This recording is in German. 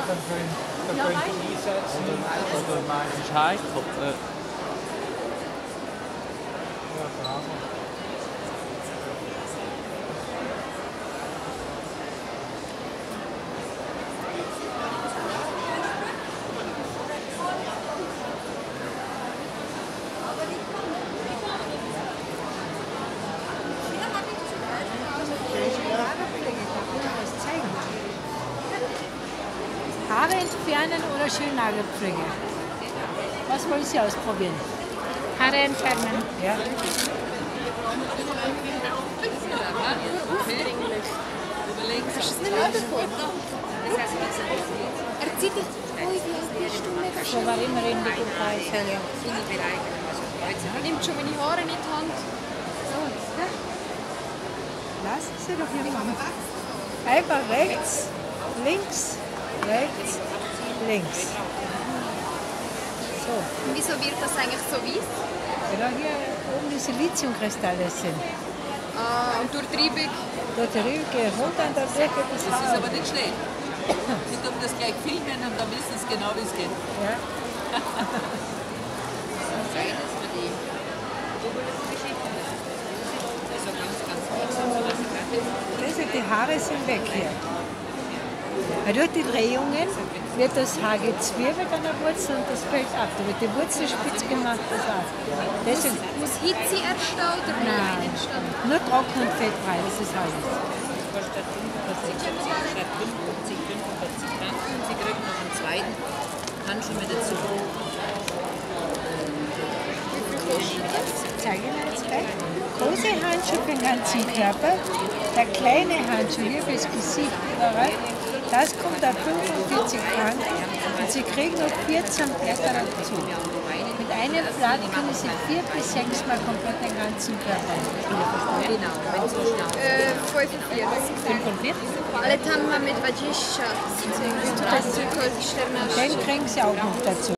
dann könnt ihr einsetzen. Oder meinst du, heikel? Haare entfernen oder Schönnagelpflege? Was wollen Sie ausprobieren? Haare entfernen. Ja. Hast du es nicht mitbekommen? Er zieht dich. Ui, wie bist du mega So schön. war immer in der Türkei. Er nimmt schon meine Haare in die Hand. So, ja. Lassen Sie doch hier machen. Einfach rechts, links, rechts, links. So. Und wieso wird das eigentlich so weiß? Weil da hier oben die Siliziumkristalle sind. Ah, und durch die Reibung. Da drüben runter und dann geht das Das ist Haar. aber nicht schlecht. Sie dürfen das gleich filmen und dann wissen Sie genau, wie es geht. Ja. Also die Haare sind weg hier. Weil durch die Drehungen wird das Haar gezwirbelt an der Wurzel und das fällt ab. Da wird die Wurzel spitz gemacht, das Haar. Deswegen, Muss Hitze entstehen oder nein, Nein entstehen? nur trocken und fettfrei, das ist alles. Kostet 55 Franken und Sie kriegen noch einen zweiten Handschuh mit dazu. Ich zeige Ihnen jetzt gleich. Große Handschuhe für den ganzen Körper, der kleine Handschuh hier fürs Gesicht überall, das kommt auf 45 Franken und Sie kriegen noch 14 Blätter dazu. Mit einem Blatt können Sie 4 bis 6 Mal komplett den ganzen Körper. Genau, wenn so schnell. 45. 45? Ale tam mamy 20. To jest tylko 14. Den kriegen Sie auch noch dazu.